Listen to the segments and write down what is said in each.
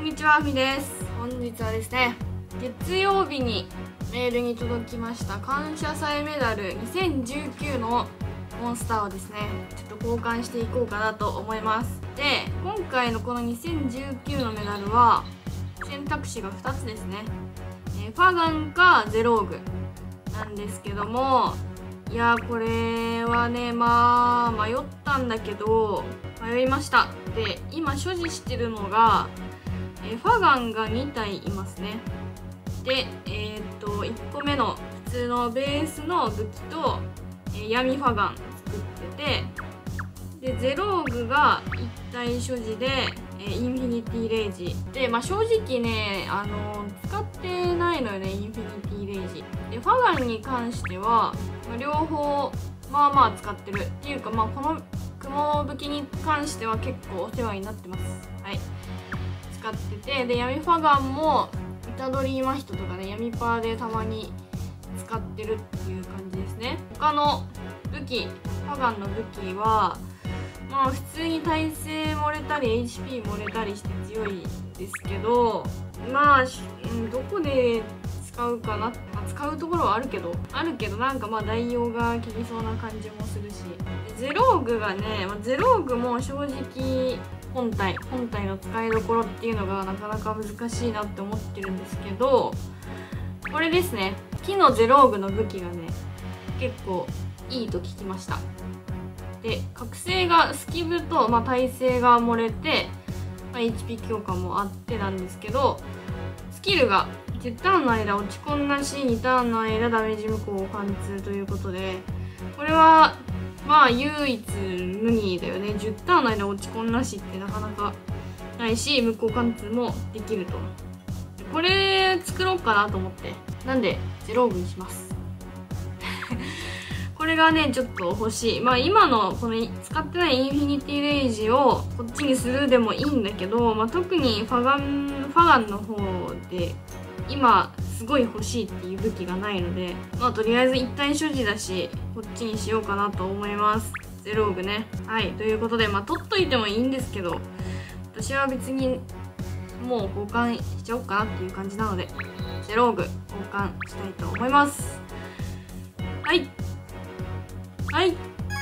にちは、あみです。本日はですね、月曜日にメールに届きました感謝祭メダル2019のモンスターをですね、ちょっと交換していこうかなと思います。で、今回のこの2019のメダルは選択肢が2つですね。ファガンかゼローグなんですけども、いやーこれはね、迷ったんだけど迷いました。で、今所持してるのがファガンが2体いますね。で、1個目の普通のベースの武器と、闇ファガン作ってて、でゼローグが1体所持で、インフィニティレイジで、正直ね使ってないのよね、インフィニティレイジで。ファガンに関しては、両方使ってるっていうか、この雲武器に関しては結構お世話になってます。はい、使ってて、で闇ファガンも虎杖真人とかね、闇パーでたまに使ってるっていう感じですね。他の武器、ファガンの武器は普通に耐性漏れたり HP 漏れたりして強いですけど、どこで使うかな、使うところはあるけどなんか代用が効きそうな感じもするし、ゼローグがね、ゼローグも正直本体の使いどころっていうのがなかなか難しいなって思ってるんですけど、これですね、木のゼローグの武器がね結構いいと聞きました。で、覚醒がスキブと、耐性が漏れて、HP 強化もあってなんですけど、スキルが10ターンの間落ち込んなし、2ターンの間ダメージ無効貫通ということで、これは唯一無二だよね。10ターンの間落ち込んなしってなかなかないし、無効貫通もできると。これ作ろうかなと思って、なんでゼローグにしますこれがねちょっと欲しい。今のこの使ってないインフィニティレイジをこっちにするでもいいんだけど、特にファガンの方で今すごい欲しいっていう武器がないので、とりあえず一体所持だしこっちにしようかなと思います。ゼローグね。はい、ということで取っといてもいいんですけど、私は別にもう交換しちゃおうかなっていう感じなので、ゼローグ交換したいと思います。はい、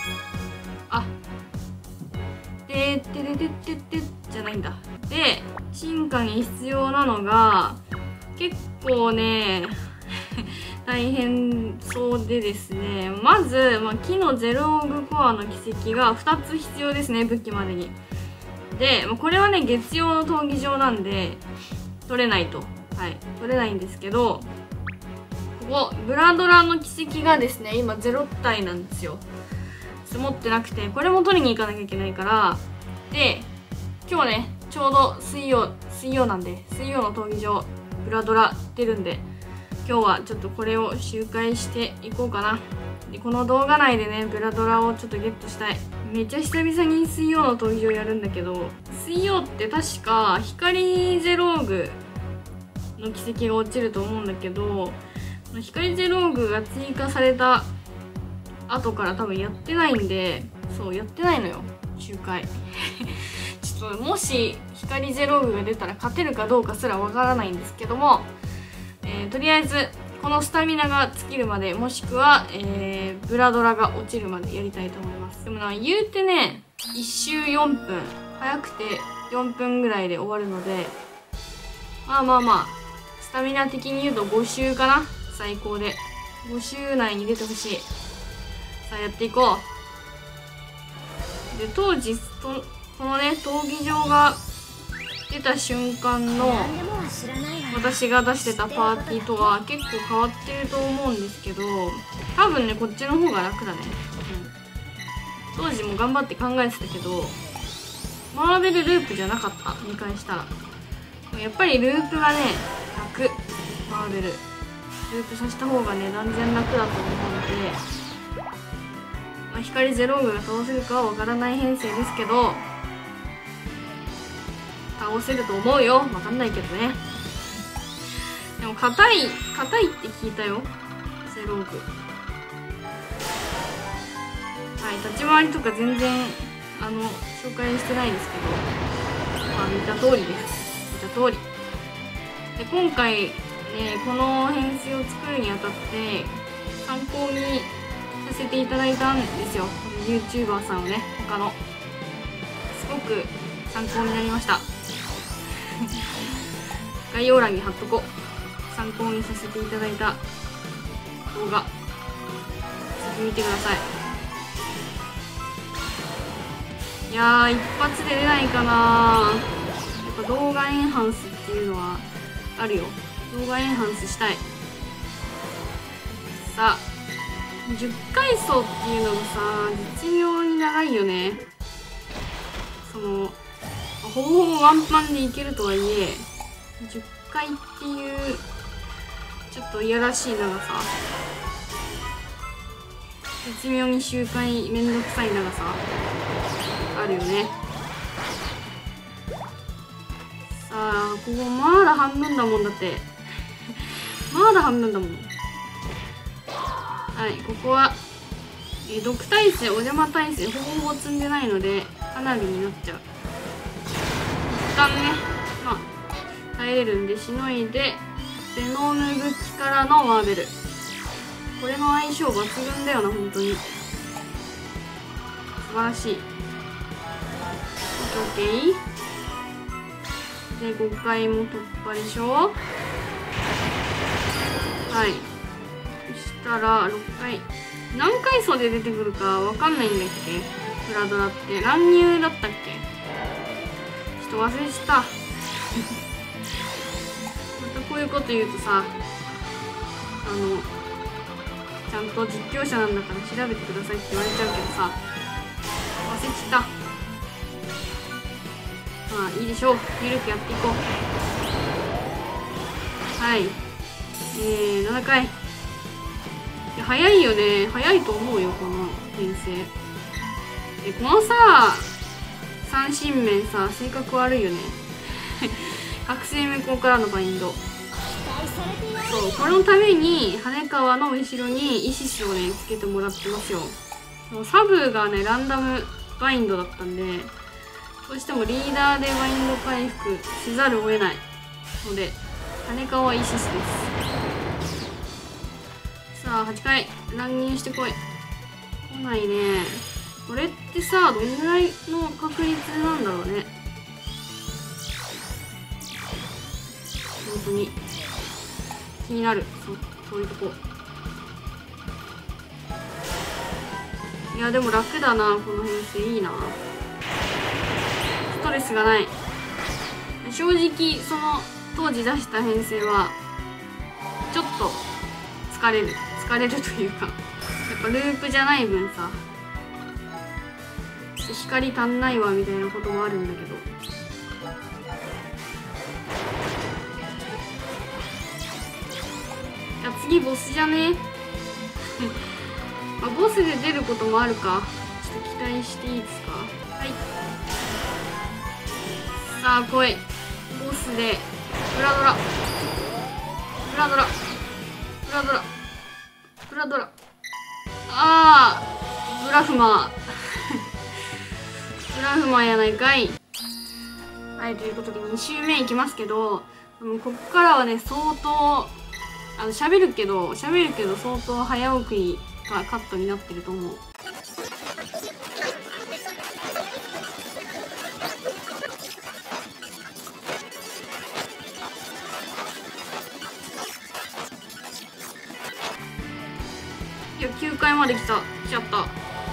じゃないんだ。で、進化に必要なのが結構ね大変そうでですね、まず、木のゼローグコアの奇跡が2つ必要ですね、武器までに。で、これはね月曜の闘技場なんで取れないと、取れないんですけど、ここブラドラの奇跡がですね今0体なんですよ。持ってなくて、これも取りに行かなきゃいけないから。で、今日ねちょうど水曜なんで、水曜の闘技場ブラドラ出るんで、今日はちょっとこれを周回していこうかな。で、この動画内でねブラドラをちょっとゲットしたい。めっちゃ久々に水曜の闘技場やるんだけど、水曜って確か光ゼローグの奇跡が落ちると思うんだけど、光ゼローグが追加された後から多分やってないんで、そうやってないのよ周回ちょっともし光ゼローグが出たら勝てるかどうかすらわからないんですけども、とりあえずこのスタミナが尽きるまで、もしくは、ブラドラが落ちるまでやりたいと思います。でも言うてね1周4分、早くて4分ぐらいで終わるので、スタミナ的に言うと5周かな、最高で5周内に出てほしい。さあやっていこう。で、当時このね闘技場が出た瞬間の私が出してたパーティーとは結構変わってると思うんですけど、多分ねこっちの方が楽だね。当時も頑張って考えてたけど、マーベルループじゃなかった、見返したら。やっぱりループがね楽。マーベルループさせた方がね断然楽だと思うので、光ゼローグが倒せるかはわからない編成ですけど、倒せると思うよ。わかんないけどね。でも硬いって聞いたよ、ゼローグ。立ち回りとか全然紹介してないですけど、見た通りです。見た通りで、今回この編成を作るにあたって参考にさせていただいたんですよ。YouTuber さんをね、他のすごく参考になりました。概要欄に貼っとこう。参考にさせていただいた動画、ぜひ見てください。いやー、一発で出ないかな。やっぱ動画エンハンスっていうのはあるよ。動画エンハンスしたい。さあ、10階層っていうのがさ、絶妙に長いよね。ほぼほぼワンパンでいけるとはいえ、10回っていうちょっといやらしい長さ、絶妙に周回めんどくさい長さあるよね。さあ、ここまだ半分だもんだってまだ半分だもん。はい、ここは毒耐性、お邪魔耐性ほぼほぼ積んでないので花火になっちゃう。一旦ね、まあ耐えれるんでしのいで、ベノム武器からのマーベル、これの相性抜群だよな、本当に素晴らしい。 OK で5回も突破でしょ。はい、そしたら6回、何回層で出てくるかわかんないんだっけ。プラドラって乱入だったっけ。ちょっと忘れしたまたこういうこと言うとさ、ちゃんと実況者なんだから調べてくださいって言われちゃうけどさ、忘れちゃった。まあいいでしょう、ゆるくやっていこう。はい、7回。いや、早いよね。早いと思うよ、この編成。このさ、三神面さ、性格悪いよね覚醒無効からのバインド。そう、これのために羽川の後ろにイシスをねつけてもらってますよ。サブがねランダムバインドだったんで、どうしてもリーダーでバインド回復せざるを得ないので、羽川イシスです。さあ8回乱入してこい。来ないね。これってさ、どんぐらいの確率なんだろうね。本当に気になる。そういうとこ。いやでも楽だな、この編成いいな。ストレスがない。正直その当時出した編成はちょっと疲れるというか、やっぱループじゃない分さ、光足んないわみたいなこともあるんだけど、いや次ボスじゃねまあ、ボスで出ることもあるか。ちょっと期待していいですか。はい、さあ来い。ボスでプラドラあーブラフマやないかい。はい、ということで2周目いきますけど、ここからはね相当喋るけど相当早送りがカットになってると思う。いや9回まで来ちゃった。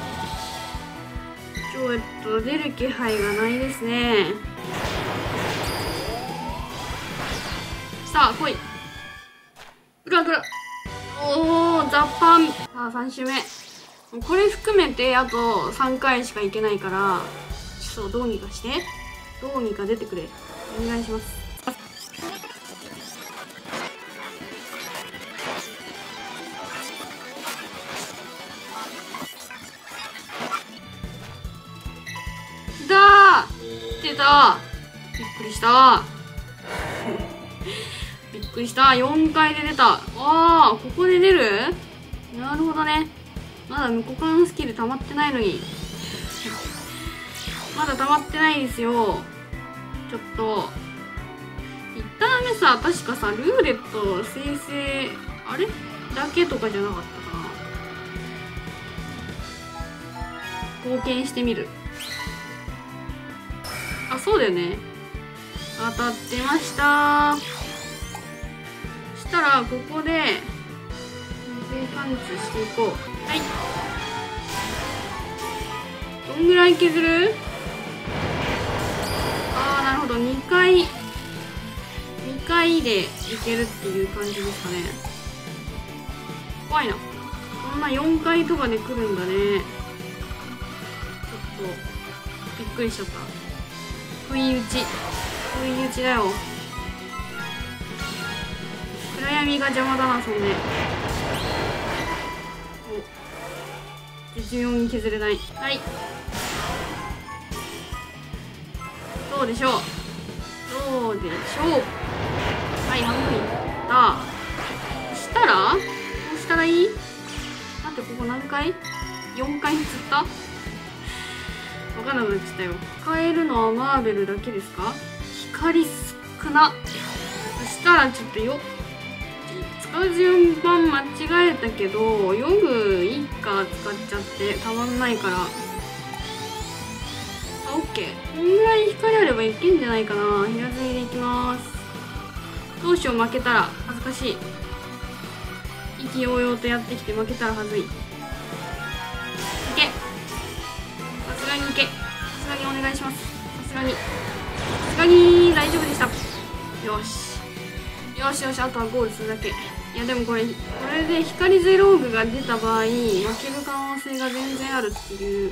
出る気配がないですね。さあ来い。おおザパン。さあ3周目、これ含めてあと3回しかいけないから、ちょっとどうにかしてどうにか出てくれ、お願いします。出た。びっくりしたびっくりした。4回で出た。ああここで出る。なるほどね。まだ無股間スキル溜まってないのにまだ溜まってないですよ。ちょっとター目さ、確かさ、ルーレット生成あれだけとかじゃなかったかな。冒険してみる。あ、そうだよね。当たってました。したらここで水パンチしていこう。はい。どんぐらい削る？ああ、なるほど。2回でいけるっていう感じですかね。怖いな。こんな4回とかで来るんだね。ちょっとびっくりしちゃった。不意打ちだよ。暗闇が邪魔だな。そんで絶妙に削れない。はい、どうでしょう。はい、半分いった。そしたらどうしたらいい？待って、ここ何回？ 4 回釣った？わかんなくなっちゃったよ。使えるのはマーベルだけですか？光少な。そしたらちょっと使う順番間違えたけど、ヨグ一家使っちゃってたまんないから、あ、オッケー。こんぐらい光あればいけんじゃないかな。平積みでいきます。どうしよう、負けたら恥ずかしい。意気揚々とやってきて負けたらはずい。いけ、さすがにいけ。さすがにお願いします。さすがに大丈夫でした。よしよしよし、あとはゴールするだけ。いやでもこれで光ゼローグが出た場合負ける可能性が全然あるっていう。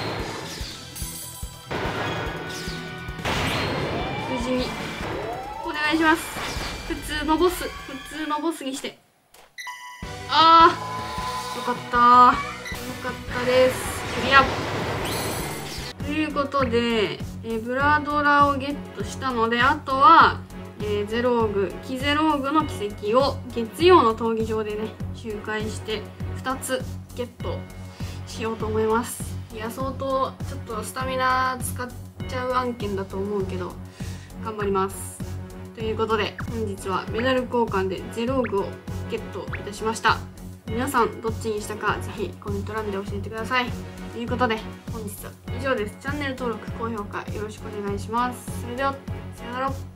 無事にお願いします。普通のボスにして。あー、よかったです。クリアということで、ブラドラをゲットしたので、あとはゼローグ、キゼローグの奇跡を月曜の闘技場でね周回して2つゲットしようと思います。いや、相当ちょっとスタミナ使っちゃう案件だと思うけど頑張ります。ということで本日はメダル交換でゼローグをゲットいたしました。皆さんどっちにしたかぜひコメント欄で教えてください。ということで本日は以上です。チャンネル登録、高評価よろしくお願いします。それではさよなら。